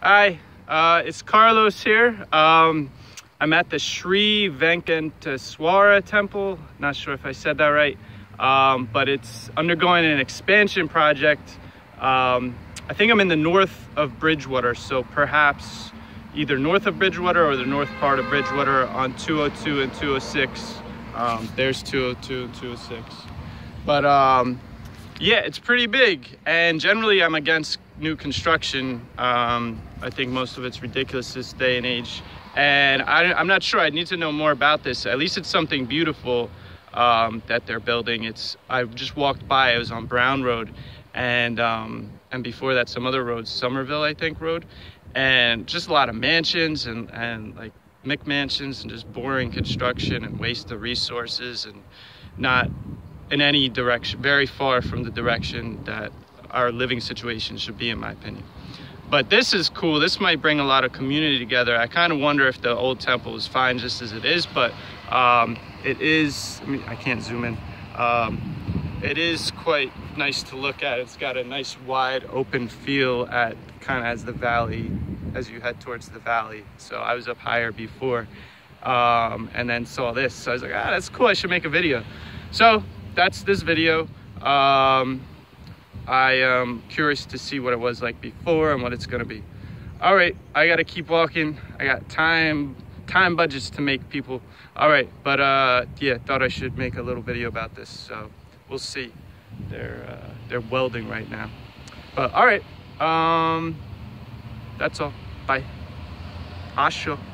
Hi, it's Carlos here. I'm at the Sri Venkateswara temple. Not sure if I said that right, but it's undergoing an expansion project. I think I'm in the north of Bridgewater, so perhaps either north of Bridgewater or the north part of Bridgewater on 202 and 206. There's 202 and 206. But yeah, it's pretty big, and generally I'm against new construction. I think most of it's ridiculous this day and age, and I'm not sure. I need to know more about this. At least it's something beautiful that they're building. I just walked by. I was on Brown Road, and before that some other roads, Somerville I think road, and just a lot of mansions and like McMansions and just boring construction and waste of resources, and not in any direction, very far from the direction that our living situation should be, in my opinion. But this is cool. This might bring a lot of community together. I kind of wonder if the old temple is fine just as it is, but it is, I mean, I can't zoom in. It is quite nice to look at. It's got a nice wide open feel at kind of as the valley, as you head towards the valley. So I was up higher before and then saw this. So I was like, that's cool. I should make a video. So that's this video. I am curious to see what it was like before and what it's gonna be. All right, I gotta keep walking. I got time budgets to make people. All right, but yeah, thought I should make a little video about this. So we'll see. They're welding right now. But all right, that's all. Bye. Asho.